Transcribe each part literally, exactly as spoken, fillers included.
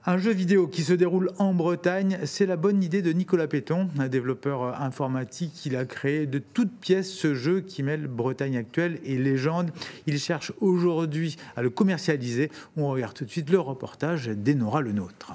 Un jeu vidéo qui se déroule en Bretagne, c'est la bonne idée de Nicolas Péton, un développeur informatique. Il a créé de toutes pièces ce jeu qui mêle Bretagne actuelle et légende. Il cherche aujourd'hui à le commercialiser. On regarde tout de suite le reportage d'Enora Le Nôtre.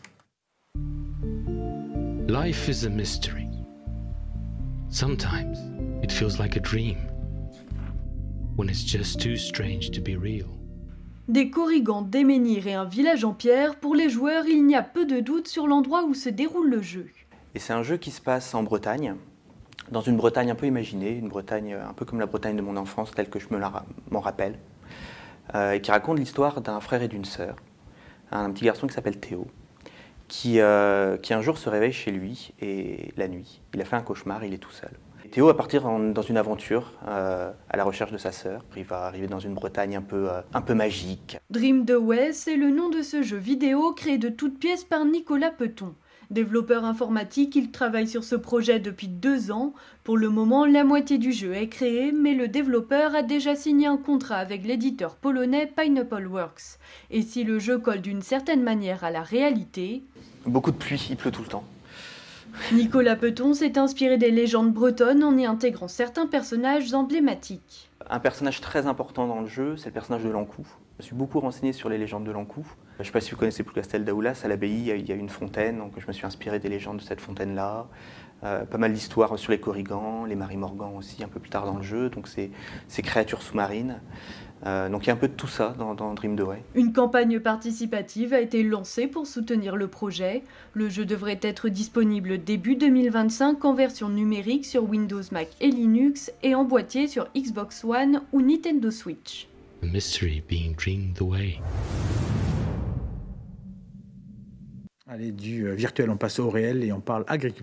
Life is a mystery. Sometimes it feels like a dream, when it's just too strange to be real. Des Corrigans, des menhirs et un village en pierre, pour les joueurs, il n'y a peu de doute sur l'endroit où se déroule le jeu. Et c'est un jeu qui se passe en Bretagne, dans une Bretagne un peu imaginée, une Bretagne un peu comme la Bretagne de mon enfance, telle que je me la, m'en rappelle, euh, et qui raconte l'histoire d'un frère et d'une sœur, un petit garçon qui s'appelle Théo, qui, euh, qui un jour se réveille chez lui, et la nuit, il a fait un cauchemar, il est tout seul. Théo va partir en, dans une aventure euh, à la recherche de sa sœur. Il va arriver dans une Bretagne un peu, euh, un peu magique. Dream the Way, c'est le nom de ce jeu vidéo créé de toutes pièces par Nicolas Péton. Développeur informatique, il travaille sur ce projet depuis deux ans. Pour le moment, la moitié du jeu est créée, mais le développeur a déjà signé un contrat avec l'éditeur polonais Pineapple Works. Et si le jeu colle d'une certaine manière à la réalité... Beaucoup de pluie, il pleut tout le temps. Nicolas Péton s'est inspiré des légendes bretonnes en y intégrant certains personnages emblématiques. Un personnage très important dans le jeu, c'est le personnage de l'Ankou. Je me suis beaucoup renseigné sur les légendes de l'Ankou. Je ne sais pas si vous connaissez Plougastel d'Aoulas, à l'abbaye, il y a une fontaine, donc je me suis inspiré des légendes de cette fontaine-là. Euh, pas mal d'histoires sur les Corrigans, les Marie Morgan aussi, un peu plus tard dans le jeu, donc ces, ces créatures sous-marines. Euh, donc il y a un peu de tout ça dans, dans Dream the Way. Une campagne participative a été lancée pour soutenir le projet. Le jeu devrait être disponible début deux mille vingt-cinq en version numérique sur Windows, Mac et Linux et en boîtier sur Xbox One ou Nintendo Switch. A mystery being dreamed away. Allez, du virtuel, on passe au réel et on parle agriculture.